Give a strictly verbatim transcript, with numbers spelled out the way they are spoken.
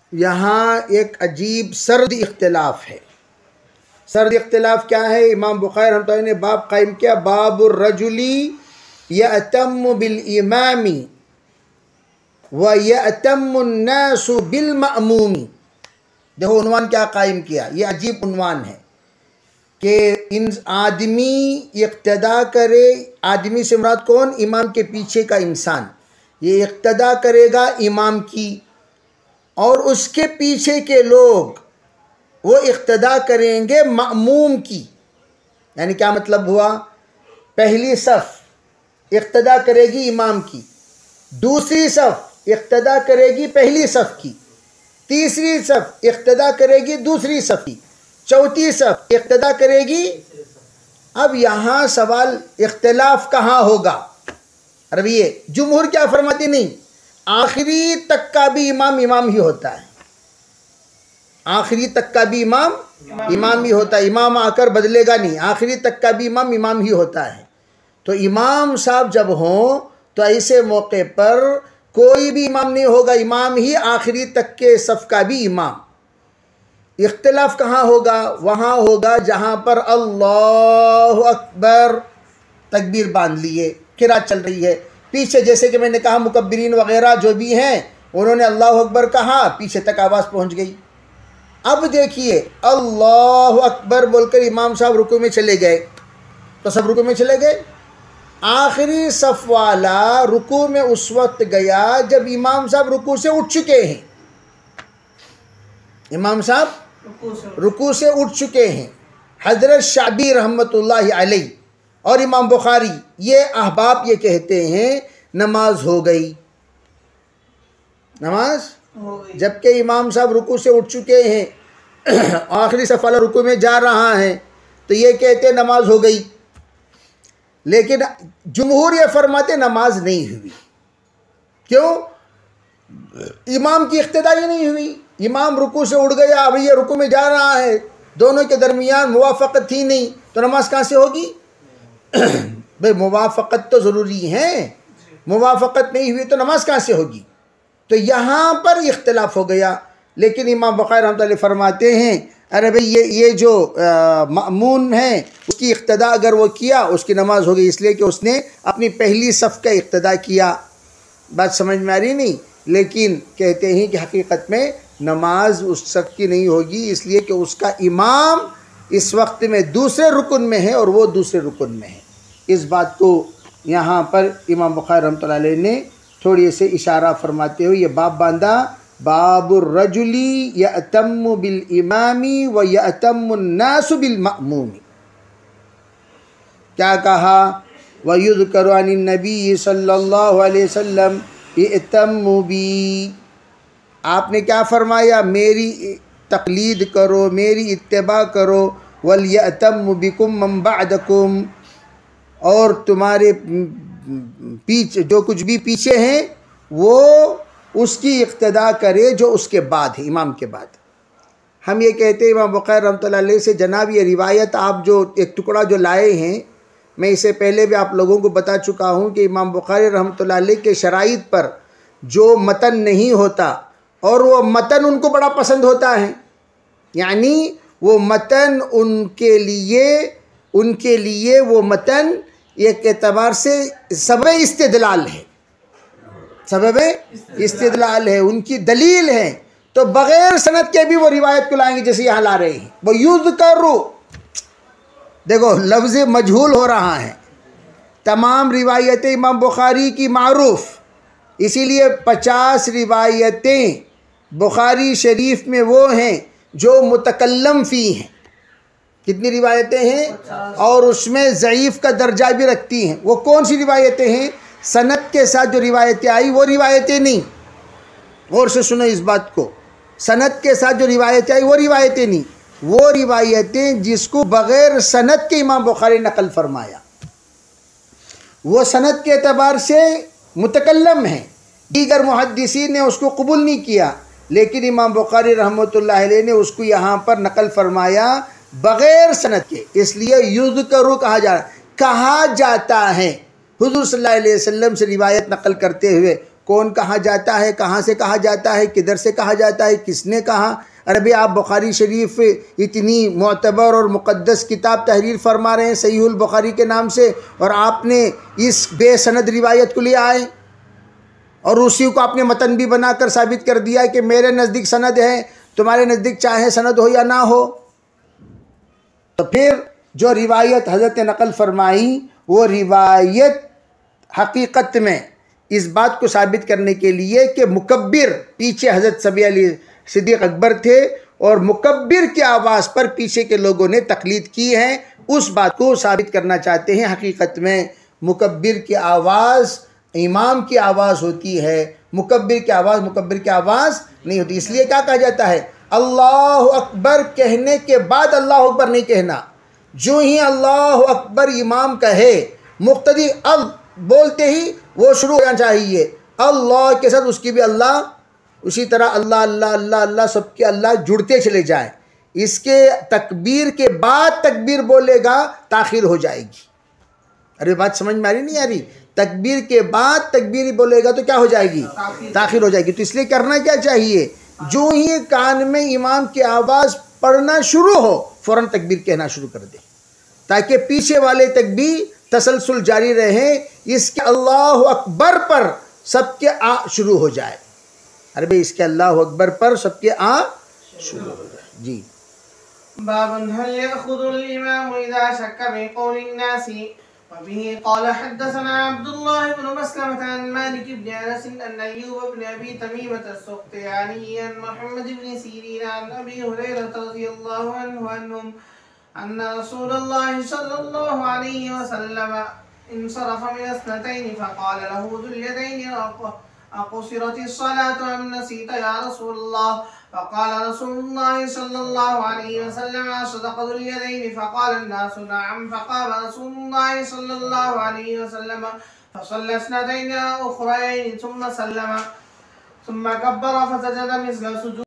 यहाँ एक अजीब सर्द इख्तिलाफ है। सर्द इख्तिलाफ क्या है? इमाम बुखारी रहमतुल्लाह ने बाब कायम किया, बाबुर रजुली यअतम्मु बिल इमामी व यअतम्मु अन्नासु बिल मअमूमी। देखो उन्वान क्या कायम किया, ये अजीब उन्वान है कि इन आदमी इक्तदा करे। आदमी से मुराद कौन? इमाम के पीछे का इंसान। ये इक्तदा करेगा इमाम की, और उसके पीछे के लोग वो इक्तदा करेंगे मअमूम की। यानी क्या मतलब हुआ? पहली सफ़ इक्तदा करेगी इमाम की, दूसरी सफ़ इक्तदा करेगी पहली सफ़ की, तीसरी सफ़ इक्तदा करेगी दूसरी सफ़ की, चौथी सफ़ इक्तदा करेगी। अब यहाँ सवाल इख्तिलाफ कहाँ होगा? अरे ये जुमहूर क्या फरमाती? नहीं, आखिरी तक का भी इमाम इमाम ही होता है। आखिरी तक का भी इमाम इमाम ही होता है। इमाम आकर बदलेगा नहीं, आखिरी तक का भी इमाम इमाम ही होता है। तो इमाम साहब जब हों तो ऐसे मौके पर कोई भी इमाम नहीं होगा, इमाम ही आखिरी तक के सफ़ का भी इमाम। इख्तिलाफ कहाँ होगा? वहाँ होगा जहाँ पर अल्लाहु अकबर तकबीर बांध लिए, किरात चल रही है, पीछे जैसे कि मैंने कहा मुकब्बिरीन वगैरह जो भी हैं उन्होंने अल्लाहु अकबर कहा, पीछे तक आवाज़ पहुँच गई। अब देखिए अल्लाहु अकबर बोलकर इमाम साहब रुकू में चले गए तो सब रुकू में चले गए। आखिरी सफ़ वाला रुकू में उस वक्त गया जब इमाम साहब रुकू से उठ चुके हैं। इमाम साहब रुकू से उठ चुके हैं। हज़रत शाबी रहमतुल्लाहि अलैह और इमाम बुखारी ये अहबाब ये कहते हैं नमाज हो गई, नमाज हो गई। जबकि इमाम साहब रुकू से उठ चुके हैं, आखिरी सफ़ वाला रुकू में जा रहा है, तो ये कहते हैं नमाज हो गई। लेकिन जुमहूर ये फरमाते नमाज नहीं हुई। क्यों? इमाम की इख्तिदाई नहीं हुई। इमाम रुकू से उठ गया, अब ये रुकू में जा रहा है, दोनों के दरमियान मुवाफ़क़त थी नहीं, तो नमाज कहाँ से होगी? भाई मुवाफ़क़त तो ज़रूरी है, मुवाफ़क़त नहीं हुई तो नमाज कहाँ से होगी? तो यहाँ पर इख्तिलाफ हो गया। लेकिन इमाम बुखारी रहमतुल्लाह फरमाते हैं अरे भाई ये ये जो मामून है उसकी इख्तिदा अगर वो किया उसकी नमाज हो गई, इसलिए कि उसने अपनी पहली सफ़ का इख्तिदा किया। बात समझ में आ रही नहीं? लेकिन कहते हैं कि हकीकत में नमाज उस शख्स की नहीं होगी, इसलिए कि उसका इमाम इस वक्त में दूसरे रुकन में है और वो दूसरे रुकन में है। इस बात को यहाँ पर इमाम बुखारी रहमतुल्लाह अलैह ने थोड़ी से इशारा फरमाते हुए ये बाब बांधा, बाबुर रजुली यअतम्मु बिल इमामी व यअतम्मु अन्नासु बिल मअमूमी। क्या कहा? व युज़करु अनिन नबी सल्लल्लाहु अलैहि वसल्लम इअतम्मु बी। आपने क्या फरमाया? मेरी तक़लीद करो, मेरी इत्तिबा करो। वल यअतम्मु बिकुम मन बअदकुम, और तुम्हारे पीछे जो कुछ भी पीछे हैं वो उसकी इक्तदा करे जो उसके बाद है, इमाम के बाद। हम ये कहते हैं इमाम बुखारी रहमतुल्लाह अलैह से, जनाब ये रिवायत आप जो एक टुकड़ा जो लाए हैं, मैं इससे पहले भी आप लोगों को बता चुका हूँ कि इमाम बुखारी रहमतुल्लाह अलैह के शराइत पर जो मतन नहीं होता और वो मतन उनको बड़ा पसंद होता है, यानी वो मतन उनके लिए उनके लिए वो मतन एक एतबार से सबब इस्तिदलाल है, सबब इस्तिदलाल है, उनकी दलील है। तो बग़ैर सनद के भी वो रिवायत को लाएंगे, जैसे यहाँ ला रहे हैं। वो युज़करु, देखो लफ्ज़ मजहूल हो रहा है। तमाम रिवायतें इमाम बुखारी की मारूफ़, इसीलिए पचास रिवायतें बुखारी शरीफ में वो हैं जो मुतकल्लम फ़ी हैं। कितनी रिवायतें हैं? और उसमें ज़ईफ़ का दर्जा भी रखती हैं। वो कौन सी रिवायतें हैं? सनद के साथ जो रिवायतें आई वो रिवायतें नहीं। और से सुनो इस बात को, सनद के साथ जो रिवायतें आई वो रिवायतें नहीं, वो रिवायतें जिसको बग़ैर सनद के इमाम बुखारी नकल फरमाया, वो सनद के एतबार से मुतकल्लम है। दीगर मुहद्दिसीन ने उसको कबूल नहीं किया, लेकिन इमाम बुखारी रहमतुल्लाह अलैह ने उसको यहाँ पर नकल फरमाया बग़ैर सनद के, इसलिए युज़करु कहा जा कहा जाता है। हुज़ूर सल्लल्लाहु अलैहि वसल्लम से रिवायत नकल करते हुए कौन कहा जाता है, कहाँ से कहा जाता है, किधर से कहा जाता है, किसने कहा। अरबी आप बुखारी शरीफ इतनी मोतबर और मुक़द्दस किताब तहरीर फरमा रहे हैं सहीहुल बुखारी के नाम से, और आपने इस बेसनद रिवायत को लिया आए और उसी को आपने मतन भी बनाकर साबित कर दिया कि मेरे नज़दीक सनद है, तुम्हारे नज़दीक चाहे सनद हो या ना हो। तो फिर जो रिवायत हज़रत ने नकल फरमाई वो रिवायत हकीकत में इस बात को साबित करने के लिए कि मुकब्बिर पीछे हज़रत सभी अली सिद्दीक़ अकबर थे और मुकब्बिर की आवाज़ पर पीछे के लोगों ने तकलीद की है, उस बात को साबित करना चाहते हैं। हकीकत में मुकब्बिर की आवाज़ इमाम की आवाज़ होती है, मुकब्बिर की आवाज़ मुकब्बिर की आवाज़ नहीं होती। इसलिए क्या कहा जाता है, अल्लाह अकबर कहने के बाद अल्लाह अकबर नहीं कहना। जो ही अल्लाह अकबर इमाम कहे, मुक्तदी अब बोलते ही वो शुरू होना चाहिए अल्लाह के साथ, उसकी भी अल्लाह, उसी तरह अल्लाह अल्लाह अल्लाह अल्लाह सबके अल्लाह जुड़ते चले जाए। इसके तकबीर के बाद तकबीर बोलेगा ताखिर हो जाएगी। अरे बात समझ में आ रही नहीं आ रही? तकबीर के बाद तकबीर बोलेगा तो क्या हो जाएगी, ताखिर हो जाएगी। तो इसलिए करना क्या चाहिए, जो ही कान में इमाम की आवाज़ पढ़ना शुरू हो फ़ौरन तकबीर कहना शुरू कर दे, ताकि पीछे वाले तक भी तसलसल जारी रहे। इसके अल्लाह अकबर पर सबके आ शुरू हो जाए। अरे भाई इसके अल्लाह अकबर पर सबके आ शुरू हो जाए। जी बाबन हल यखुदुल इमाम इज़ा शक्का बि क़ौलिन नासी व बिही क़ाल हद्दसना अब्दुल्लाह इब्न मस्लमह अन मालिक इब्न अनस अन अय्यूब इब्न अबी तमीमह as-सुख्तियानी अन मुहम्मद इब्न सीरीन अन अबी हुरैरह रज़ियल्लाहु अन्हु अन्हुम अन्न रसूलल्लाह सल्लल्लाहु अलैहि वसल्लम इंसरफ मिन अस्नतैन फ़क़ाल लहू ज़ुल यदैन अक़ुसिरतिस सलातु अम नसीत या रसूलल्लाह फ़क़ाल रसूलुल्लाह सल्लल्लाहु अलैहि वसल्लम असदक़ ज़ुल यदैन फ़क़ाल अन्नासु नअम फ़क़ाम रसूलुल्लाह सल्लल्लाहु अलैहि वसल्लम फ़सल्ला अस्नतैन उख़रयैन थुम्मा सल्लम थुम्मा कब्बर फ़सजद मिस्ल सुजूद